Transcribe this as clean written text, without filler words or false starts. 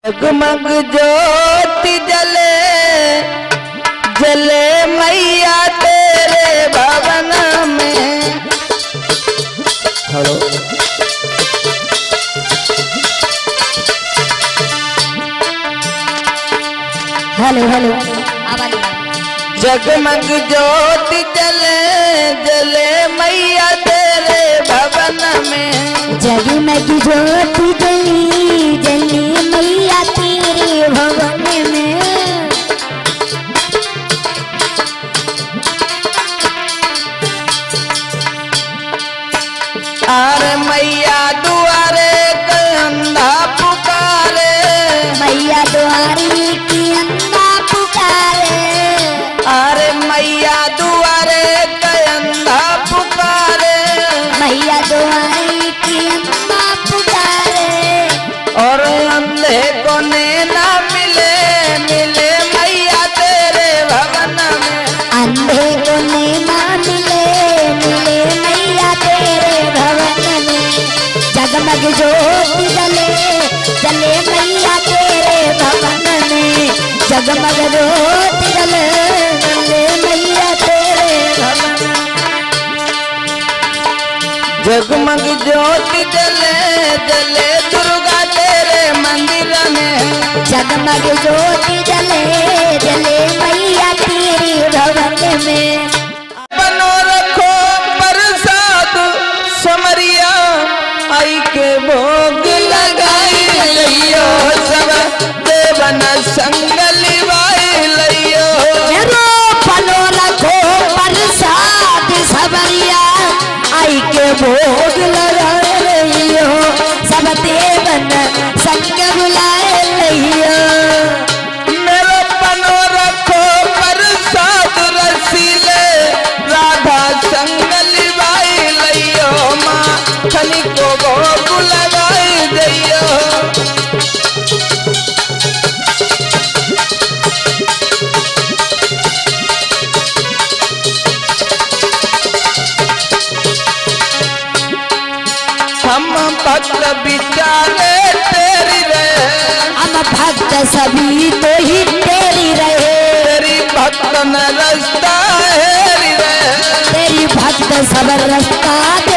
जगमग ज्योति जले जले मैया तेरे भवन में। हेलो हेलो हेलो जगमग ज्योति जले जले मैया तेरे भवन में। जगमग ज्योति जली जली मैया तेरे भवन में। अरे मैया दुआरे अंधा पुकारे। मैया दुआरे की अंधा पुकारे। अरे मैया दुआरे अंधा पुकारे। मैया दुआरे की अंधा पुकारे। और अंधे को नैना मिले मिले मैया तेरे भवन में। अंधे को नैना मिले मिले मैया तेरे भवन में। जगमग ज्योति जले जले मैया तेरे भवन में। जगमग ज्योति जले जले मैया तेरे भवन में। जगमग ज्योति जले जले दुर्गा तेरे मंदिर में। जगमग ज्योति जले जले मैया तेरे भवन में। बनो रखो प्रसाद समरिया आई के भोग लगाई लियो। सब देवन संग लिवाई लियो। बनो रखो प्रसाद सबरिया आई के भोग लगा लियो। सब देवन संग बुलाए लियो। मेरा बनो रखो प्रसाद रसीले राधा संग लिवाई लियो। माँ खनी को भोग लगाई दियो। हम भक्त विचारे तेरी रहे। हम भक्त सभी तो ही तेरी रहे। तेरी भक्त न रास्ता हेरी रहे। तेरी भक्त सब रास्ता